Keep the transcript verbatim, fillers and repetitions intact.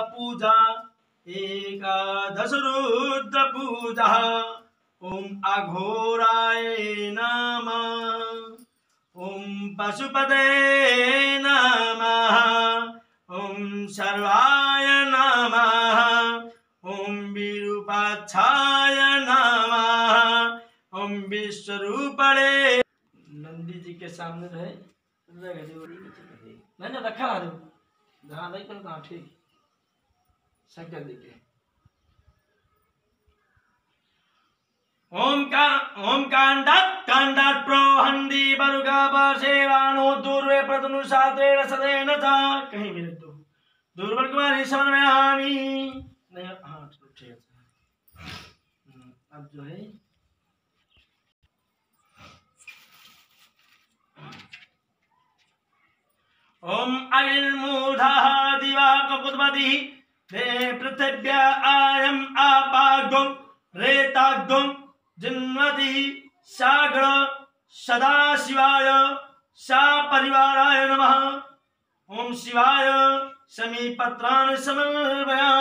पूजा एकादश रुद्र पूजा। ओम अघोराय नमः। ओम पशुपते नमः। ओम सर्वाय नमः। ओम विरूपाक्षाय नमः। ओम विश्वरूपणे। नंदी जी के सामने रहे मैंने रखा है ध्यान रख कर कहा ठीक शंकर जी के। ओम का ओम कांडात कांडात प्रोहंदी बरुगा बसेरानो दूरवे प्रतनु सात्रे रसदेन था कहीं भी तो दुर्बल कुमारी समन्वयामी नहीं। हाँ ठीक है अब जो है ओम अग्निर्मूढ़ा दिवा ककुतपति दे पृथिव्या आयम आपागुम रेतागुम जिन्वति सागर सदा शिवाय सा परिवाराय नमः। ओम शिवाय समीपत्रान् समर्पयामि।